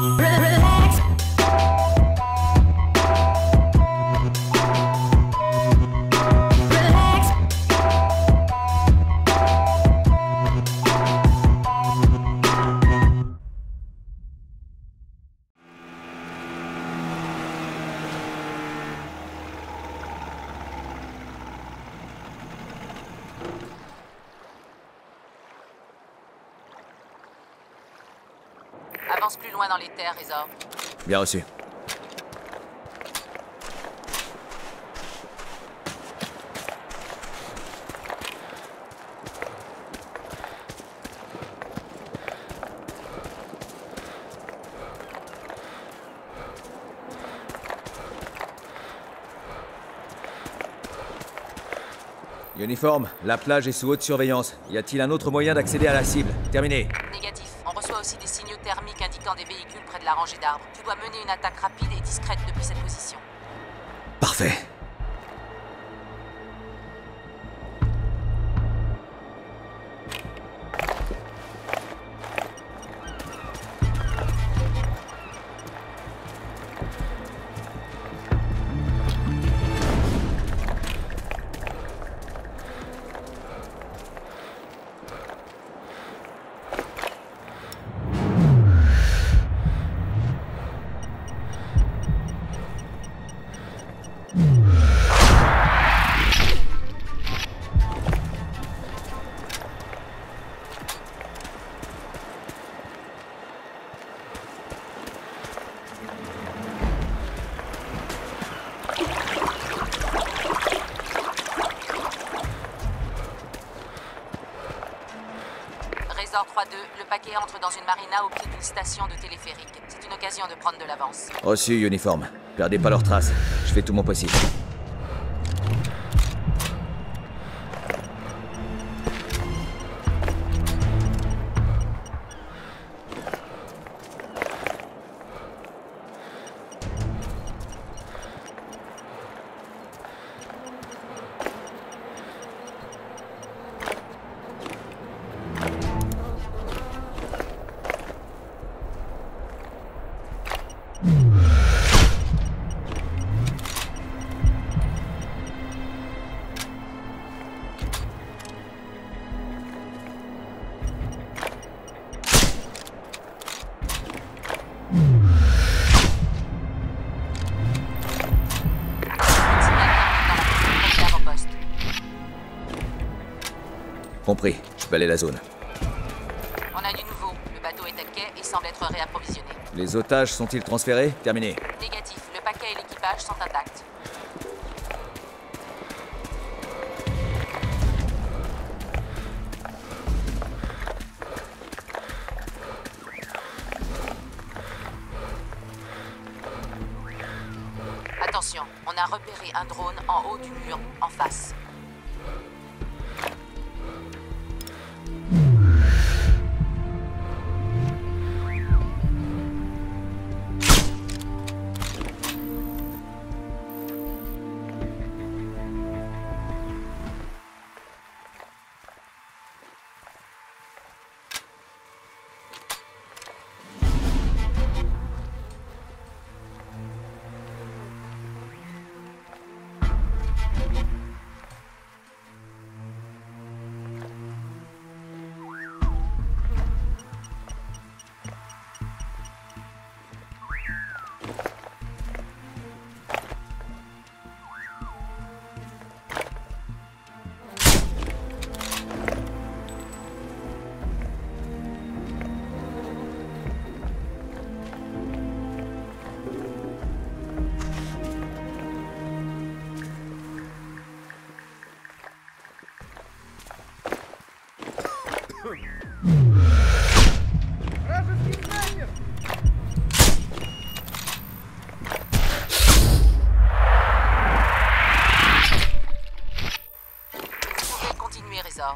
Relax. Relax. Avance plus loin dans les terres, Razor. Bien reçu. Uniforme, la plage est sous haute surveillance. Y a-t-il un autre moyen d'accéder à la cible? Terminé. Négatif. On reçoit aussi des signaux thermiques indiquant des véhicules près de la rangée d'arbres. Tu dois mener une attaque rapide et discrète depuis cette position. Parfait. Razor 3-2, le paquet entre dans une marina au pied d'une station de téléphérique. C'est une occasion de prendre de l'avance. Reçu, uniforme. Perdez pas leurs traces. Je fais tout mon possible. Compris. Je balaye la zone. On a du nouveau. Le bateau est à quai et semble être réapprovisionné. Les otages sont-ils transférés? Terminé. Négatif. Le paquet et l'équipage sont intacts. Attention, on a repéré un drone en haut du mur, en face. Razor.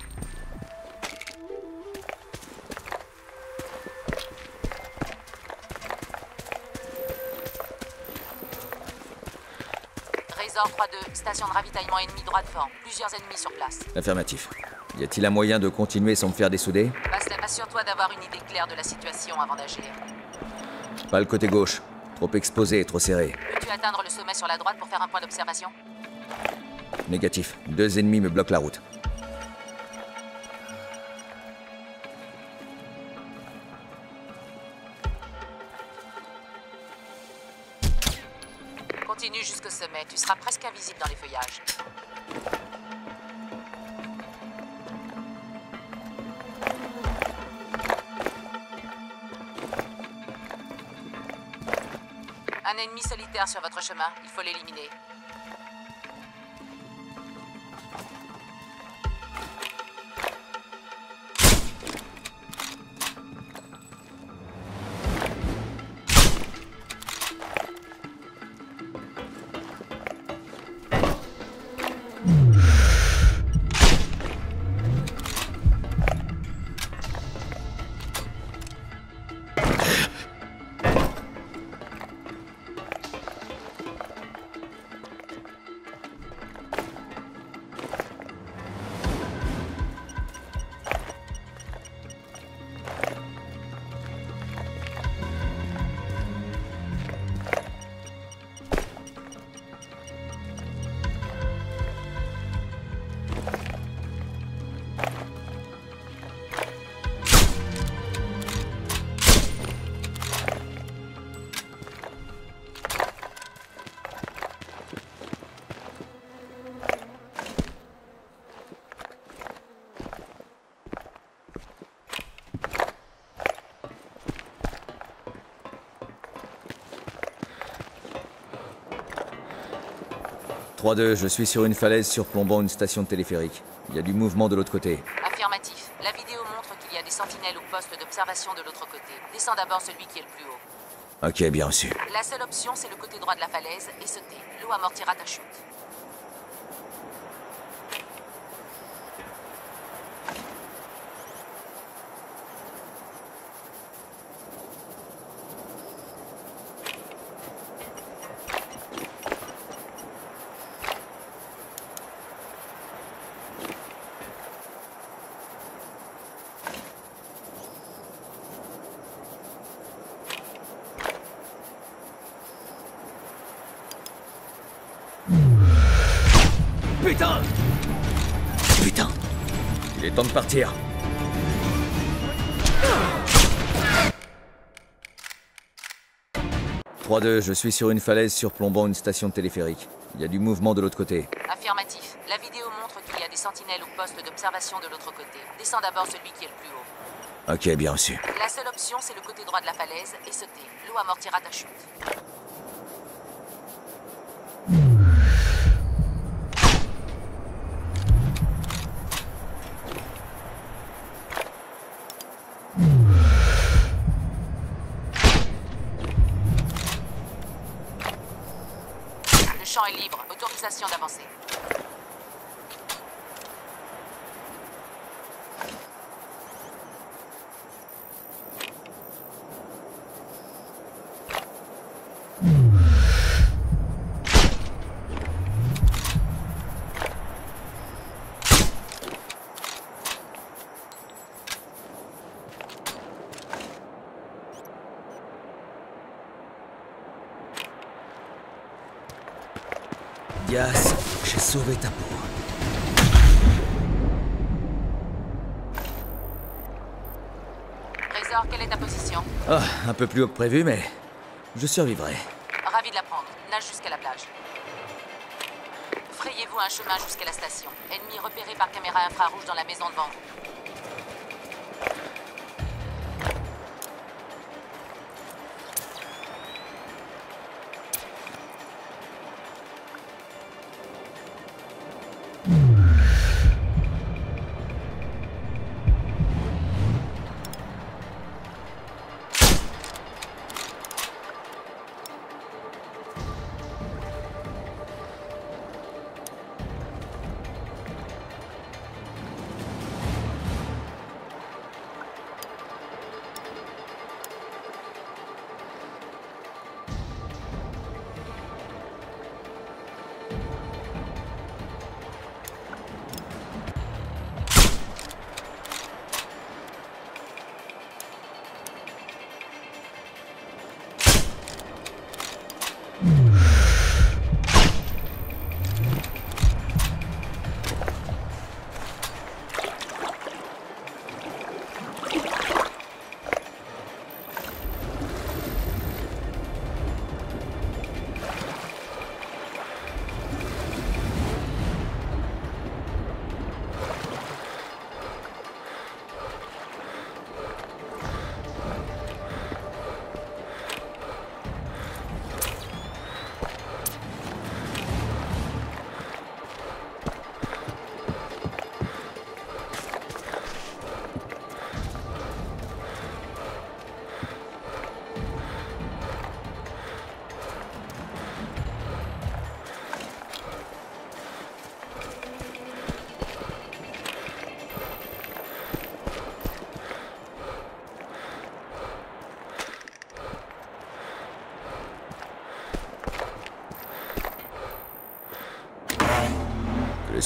Razor 3-2, station de ravitaillement ennemie droit devant. Plusieurs ennemis sur place. Affirmatif. Y a-t-il un moyen de continuer sans me faire dessouder? Assure-toi d'avoir une idée claire de la situation avant d'agir. Pas le côté gauche. Trop exposé et trop serré. Peux-tu atteindre le sommet sur la droite pour faire un point d'observation? Négatif. 2 ennemis me bloquent la route. Continue jusqu'au sommet, tu seras presque invisible dans les feuillages. Un ennemi solitaire sur votre chemin, il faut l'éliminer. Je suis sur une falaise surplombant une station de téléphérique. Il y a du mouvement de l'autre côté. Affirmatif. La vidéo montre qu'il y a des sentinelles ou postes d'observation de l'autre côté. Descends d'abord celui qui est le plus haut. Ok, bien reçu. La seule option, c'est le côté droit de la falaise et sauter. L'eau amortira ta chute. Putain! Putain! Il est temps de partir. Je suis sur une falaise surplombant une station de téléphérique. Il y a du mouvement de l'autre côté. Affirmatif. La vidéo montre qu'il y a des sentinelles ou postes d'observation de l'autre côté. Descends d'abord celui qui est le plus haut. Ok, bien reçu. La seule option, c'est le côté droit de la falaise et sauter. L'eau amortira ta chute. Le champ est libre. Autorisation d'avancer. Dias, j'ai sauvé ta peau. Trésor, quelle est ta position? Ah, un peu plus haut que prévu, mais je survivrai. Ravi de l'apprendre. Nage jusqu'à la plage. Frayez-vous un chemin jusqu'à la station. Ennemi repéré par caméra infrarouge dans la maison devant vous.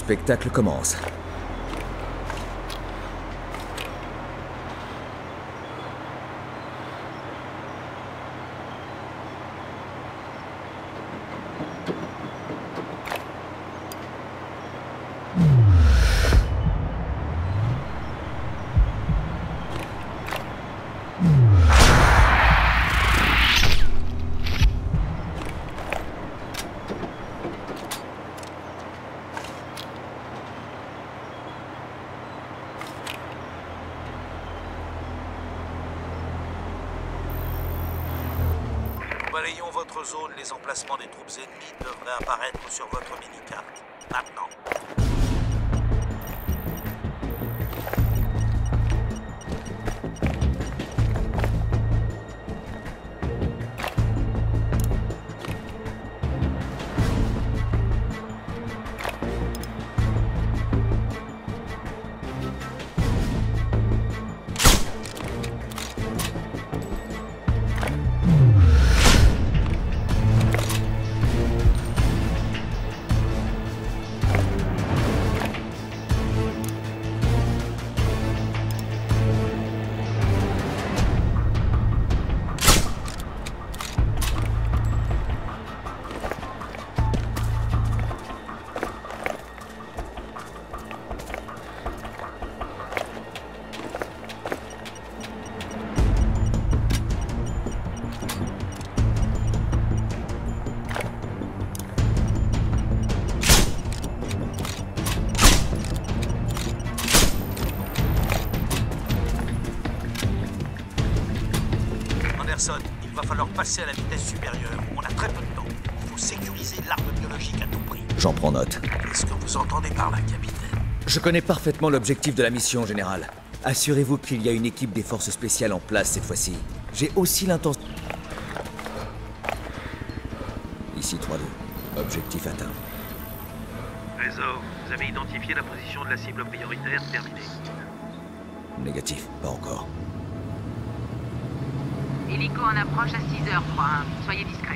spectacle commence. Balayons votre zone, les emplacements des troupes ennemies devraient apparaître sur votre mini-carte. Maintenant. Il va falloir passer à la vitesse supérieure. On a très peu de temps. Il faut sécuriser l'arme biologique à tout prix. J'en prends note. Qu'est-ce que vous entendez par là, capitaine? Je connais parfaitement l'objectif de la mission, Général. Assurez-vous qu'il y a une équipe des forces spéciales en place cette fois-ci. J'ai aussi l'intention... Ici 3-2. Objectif atteint. Trésor, vous avez identifié la position de la cible prioritaire. Terminé. Négatif, pas encore. Hélico en approche à 6h, 3-1. Soyez discret.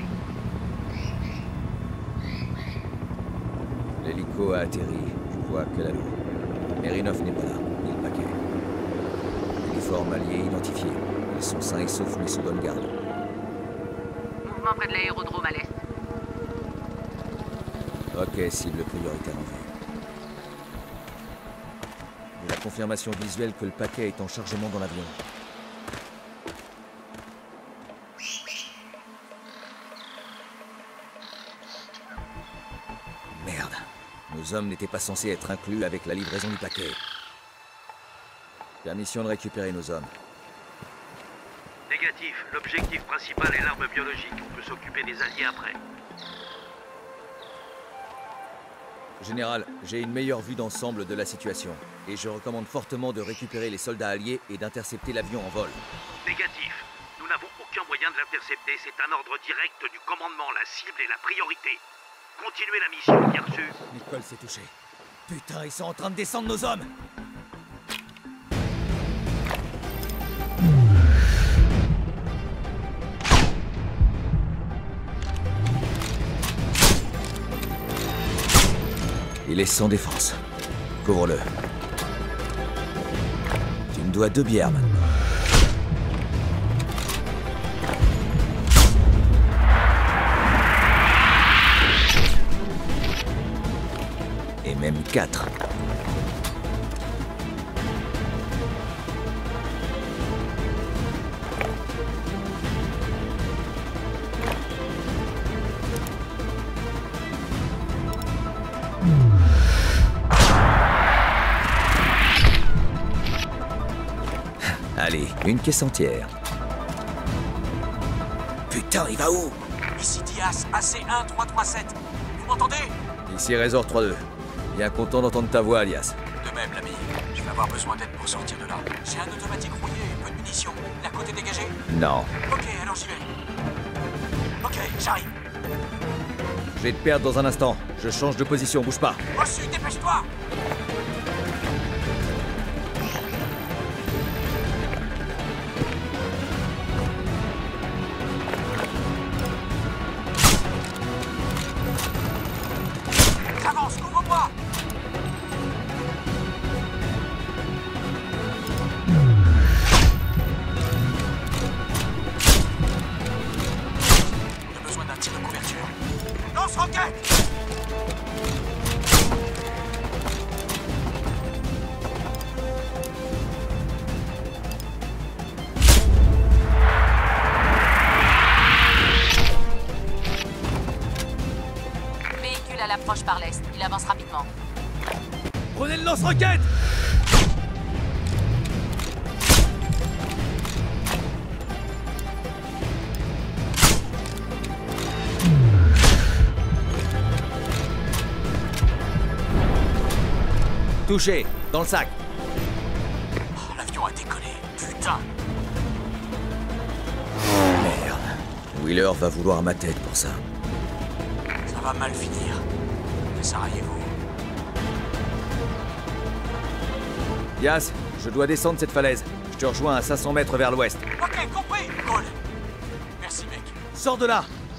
L'hélico a atterri. Je vois que la l'eau. Merinov n'est pas là, ni le paquet. Uniformes alliés identifiés. Ils sont sains et saufs, mais sous bonne garde. Mouvement près de l'aérodrome à l'est. Ok, cible prioritaire en vue. J'ai la confirmation visuelle que le paquet est en chargement dans l'avion. Merde. Nos hommes n'étaient pas censés être inclus avec la livraison du paquet. Permission de récupérer nos hommes. Négatif. L'objectif principal est l'arme biologique. On peut s'occuper des alliés après. Général, j'ai une meilleure vue d'ensemble de la situation. Et je recommande fortement de récupérer les soldats alliés et d'intercepter l'avion en vol. Négatif. Nous n'avons aucun moyen de l'intercepter. C'est un ordre direct du commandement. La cible est la priorité. Continuez la mission, bien reçu. Nicole s'est touchée. Putain, ils sont en train de descendre nos hommes! Il est sans défense. Couvre-le. Tu me dois 2 bières maintenant. Et même 4. Allez, une caisse entière. Putain, il va où? Ici Dias, AC1 337. Vous m'entendez? Ici Razor 3-2. Bien content d'entendre ta voix, Alias. De même, l'ami. Je vais avoir besoin d'aide pour sortir de là. J'ai un automatique rouillé et peu de munitions. La côte est dégagée? Non. Ok, alors j'y vais. Ok, j'arrive. Je vais te perdre dans un instant. Je change de position, bouge pas. Reçu, dépêche-toi! J'avance, couvre-moi! s'approche par l'est. Il avance rapidement. Prenez le lance-roquette! Touché, dans le sac. Oh, l'avion a décollé. Putain. Merde. Wheeler va vouloir ma tête pour ça. Ça va mal finir. Mais Sarajevo. Yas, je dois descendre cette falaise. Je te rejoins à 500 mètres vers l'ouest. Ok, compris. Cool. Merci, mec. Sors de là!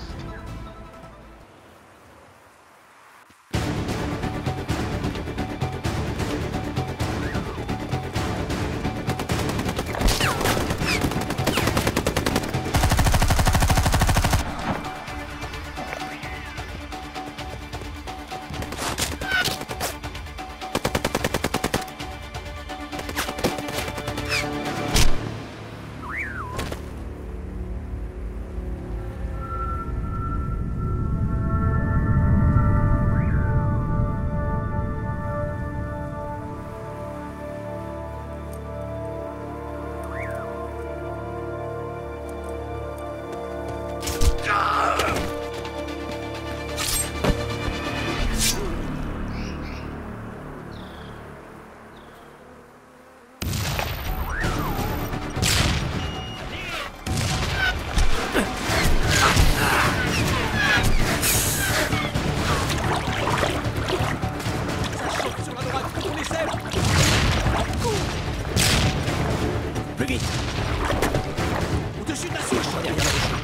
Plus vite. Au-dessus de la souche, derrière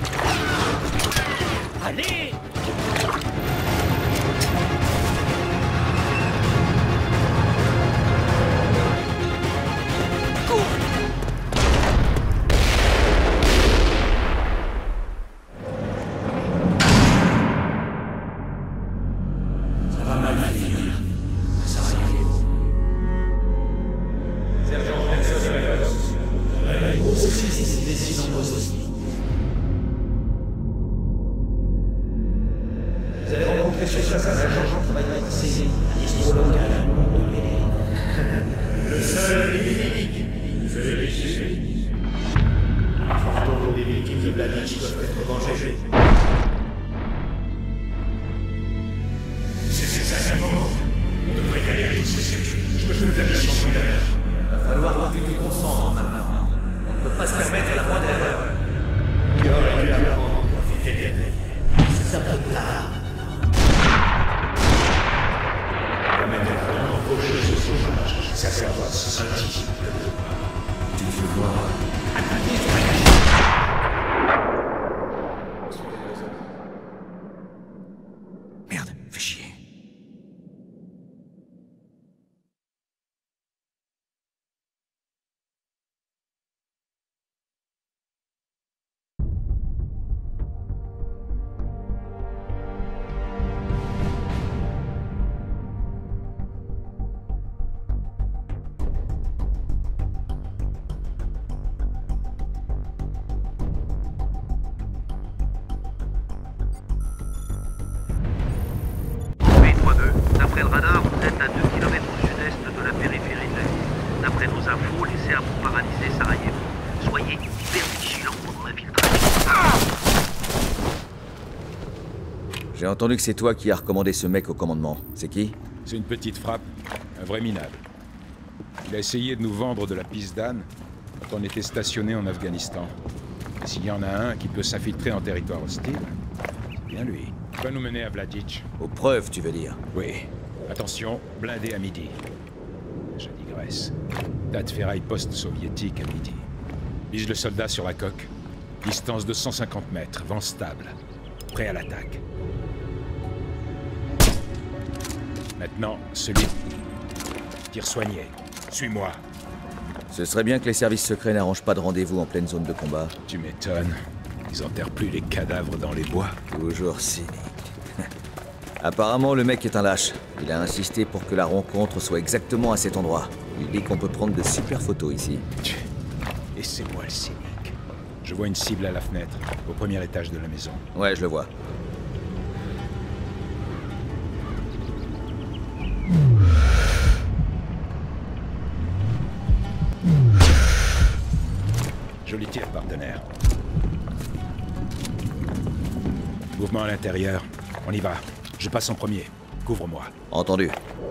la bouche. Allez. Ça va mal finir. Sarajevo. Vous allez rencontrer sur place un agent qui travaille avec Céline, un histoire local, le seul et unique, celui-ci. Les fantômes des victimes de Bladitch doivent être vengés. C'est ces animaux. On devrait y aller tous ces circuits. Je peux plus de la mission similaire. Il va falloir avoir du consent maintenant. On ne peut pas se permettre la moindre erreur. Il aurait dû apprendre à profiter des c'est un peu tard. La même erreur embaucheuse au sauvage. Ça fait avoir ce type. Tu veux voir. Merde, fais chier. D'après le radar, vous êtes à 2 km au sud-est de la périphérie de la ville. D'après nos infos, les Serbes ont paralysé Sarajevo. Soyez hyper vigilants pendant l'infiltration. J'ai entendu que c'est toi qui as recommandé ce mec au commandement. C'est qui? C'est une petite frappe, un vrai minable. Il a essayé de nous vendre de la pisse d'âne quand on était stationné en Afghanistan. Et s'il y en a un qui peut s'infiltrer en territoire hostile, c'est bien lui. Il va nous mener à Bladitch. Aux preuves, tu veux dire? Oui. Attention, blindé à midi. Je digresse. Tas de ferraille post-soviétique à midi. Vise le soldat sur la coque. Distance de 150 mètres, vent stable. Prêt à l'attaque. Maintenant, celui... Tire soigné. Suis-moi. Ce serait bien que les services secrets n'arrangent pas de rendez-vous en pleine zone de combat. Tu m'étonnes. Ils enterrent plus les cadavres dans les bois. Toujours cynique. Apparemment, le mec est un lâche. Il a insisté pour que la rencontre soit exactement à cet endroit. Il dit qu'on peut prendre de super photos ici. Et c'est moi le cynique. Je vois une cible à la fenêtre, au premier étage de la maison. Ouais, je le vois. Joli tir, partenaire. Mouvement à l'intérieur. On y va. Je passe en premier. Couvre-moi. Entendu.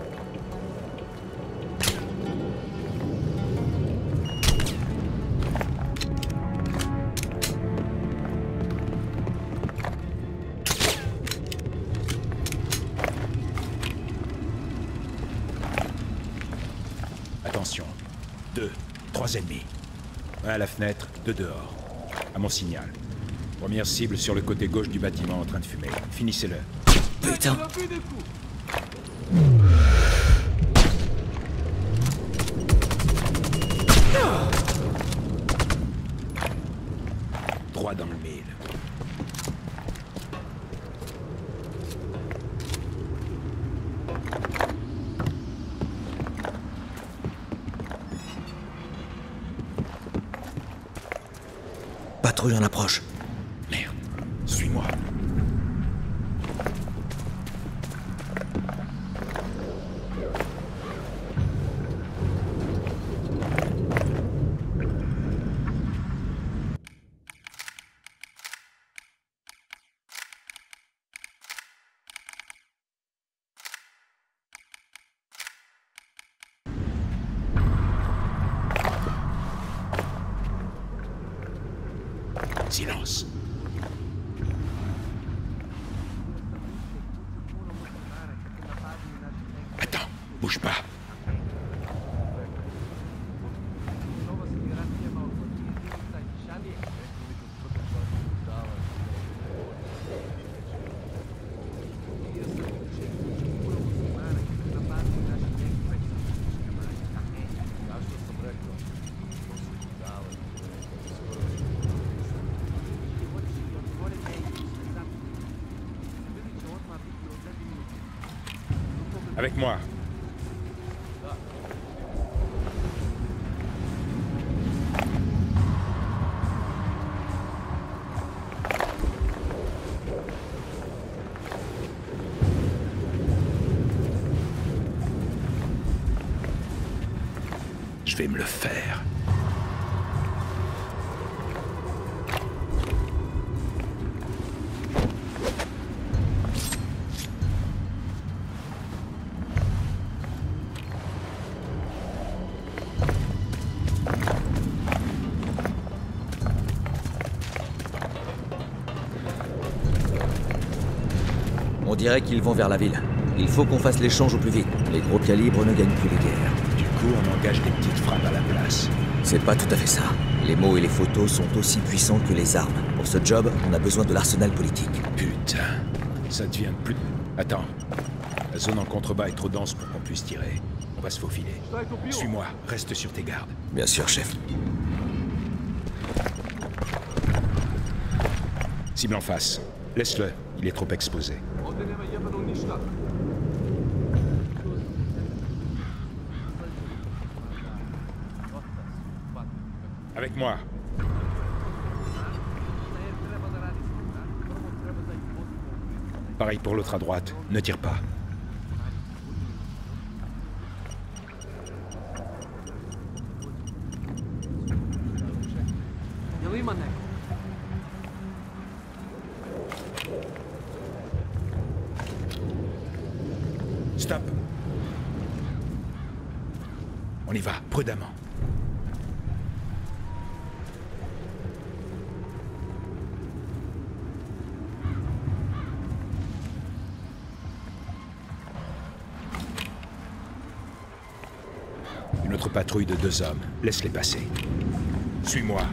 Attention. 2, 3 ennemis. Un à la fenêtre, 2 dehors. À mon signal. Première cible sur le côté gauche du bâtiment en train de fumer. Finissez-le. Putain. Droit dans le mille. Patrouille en approche. Merde. Suis-moi. Silence. Attends, bouge pas. Avec moi. Je vais me le faire. On dirait qu'ils vont vers la ville. Il faut qu'on fasse l'échange au plus vite. Les gros calibres ne gagnent plus les guerres. Du coup, on engage des petites frappes à la place. C'est pas tout à fait ça. Les mots et les photos sont aussi puissants que les armes. Pour ce job, on a besoin de l'arsenal politique. Putain, ça devient de plus... Attends. La zone en contrebas est trop dense pour qu'on puisse tirer. On va se faufiler. Suis-moi, reste sur tes gardes. Bien sûr, chef. Cible en face. Laisse-le, il est trop exposé. Avec moi. Pareil pour l'autre à droite, ne tire pas. Stop. On y va, prudemment. Une autre patrouille de 2 hommes. Laisse-les passer. Suis-moi.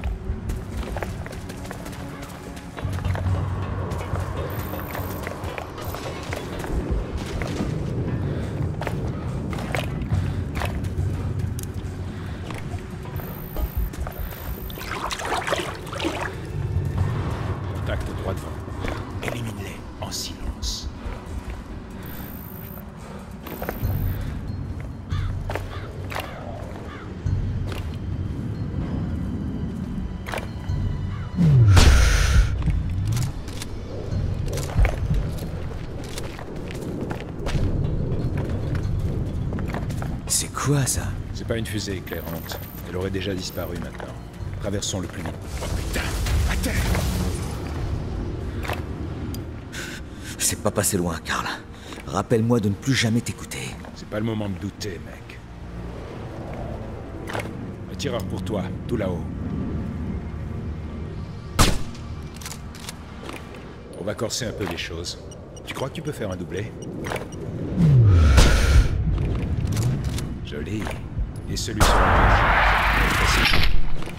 Contact droit devant. Élimine-les en silence. C'est quoi ça? C'est pas une fusée éclairante. Elle aurait déjà disparu maintenant. Traversons le plus vite. Oh putain! À terre! C'est pas passé loin, Karl. Rappelle-moi de ne plus jamais t'écouter. C'est pas le moment de douter, mec. Un tireur pour toi, tout là-haut. On va corser un peu les choses. Tu crois que tu peux faire un doublé? Joli. Et celui sur le gauche.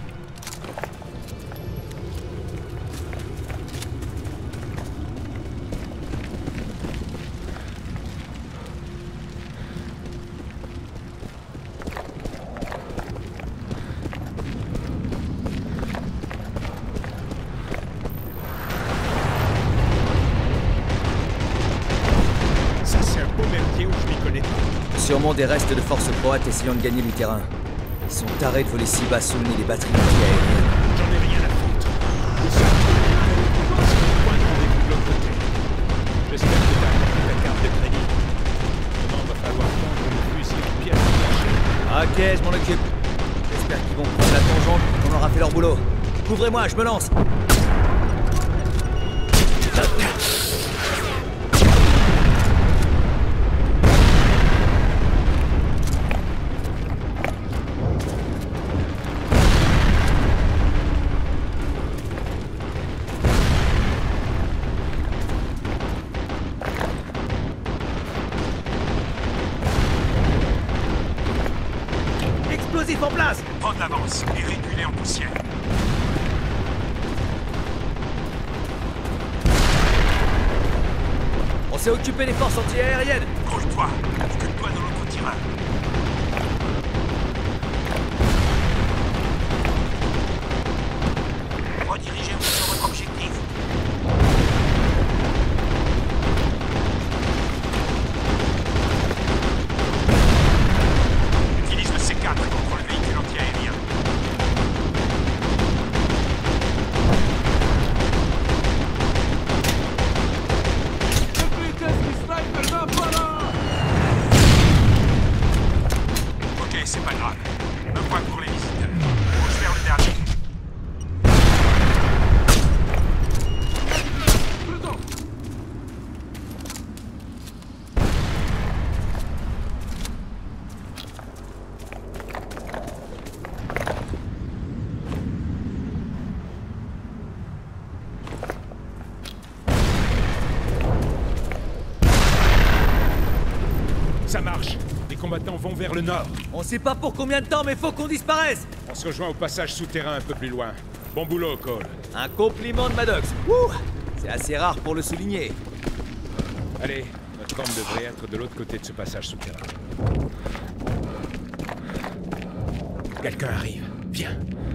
Sûrement des restes de forces croates essayant de gagner du terrain. Ils sont tarés de voler si bas sous le nez des batteries anti-aériennes. J'en ai rien à foutre. C'est le point de rendez-vous de l'autre côté. J'espère que t'as activé ta carte de crédit. Demain, va falloir prendre une fusil de pièces cachées. Ok, je m'en occupe. J'espère qu'ils vont prendre la tangente et qu'on aura fait leur boulot. Couvrez-moi, je me lance. En place! Prends de l'avance et réguler en poussière. On s'est occupé des forces anti-aériennes. Grouille-toi, occupe-toi de l'autre terrain. Redirigez-vous sur votre objectif. Utilise le C4 contre le véhicule anti-aérien. Ok, c'est pas grave. Un point pour les visiteurs. Faut faire le dernier. Ça marche. Les combattants vont vers le nord. On sait pas pour combien de temps, mais faut qu'on disparaisse. On se rejoint au passage souterrain un peu plus loin. Bon boulot, Cole. Un compliment de Maddox. Ouh, c'est assez rare pour le souligner. Allez, notre forme devrait être de l'autre côté de ce passage souterrain. Quelqu'un arrive. Viens.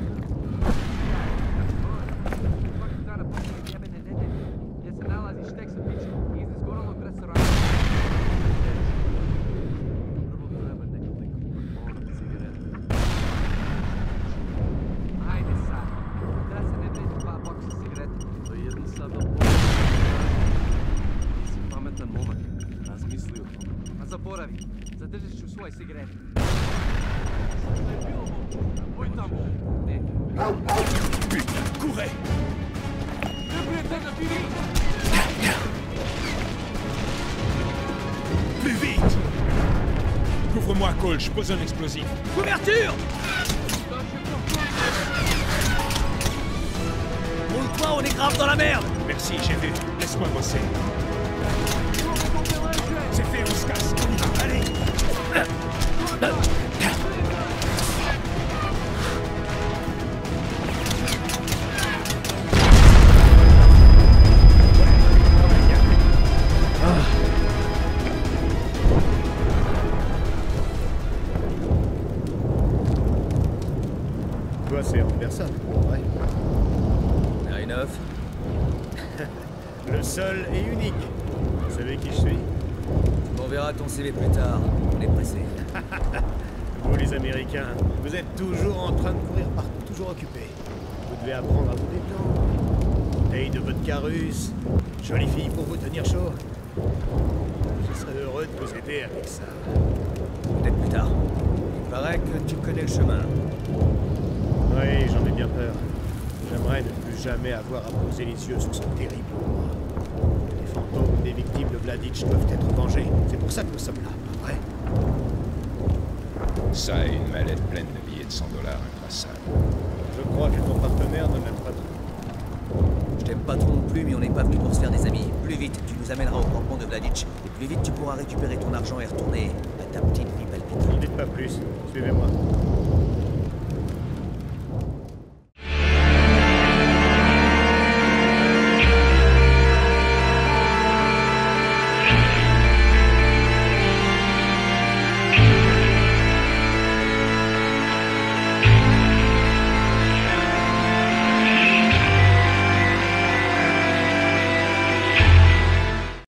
Putain, courez! Plus vite! Couvre-moi, Cole, je pose un explosif. Couverture! Roule-toi, on est grave dans la merde! Merci, j'ai vu. Laisse-moi bosser. C'est fait, on se casse. On y va, allez! Toi, c'est Anderson, ouais. Marinov, Le seul et unique. Vous savez qui je suis? on verra ton CV plus tard. On est pressé. Vous, les Américains, vous êtes toujours en train de courir partout, toujours occupés. Vous devez apprendre à vous détendre. Bouteille de vodka russe, jolie fille pour vous tenir chaud. Je serais heureux de vous aider avec ça. Peut-être plus tard. Il paraît que tu connais le chemin. Oui, j'en ai bien peur. J'aimerais ne plus jamais avoir à poser les yeux sur ce terrible endroit. Les fantômes des victimes de Mladic doivent être vengés. C'est pour ça que nous sommes là, pas vrai? Ça et une mallette pleine de billets de $100 intraçables. Je crois que ton partenaire ne l'aime pas trop. Je t'aime pas trop non plus, mais on n'est pas venu pour se faire des amis. Plus vite, tu nous amèneras au campement de Mladic, et plus vite tu pourras récupérer ton argent et retourner à ta petite vie palpitante. N'en dites pas plus. Suivez-moi.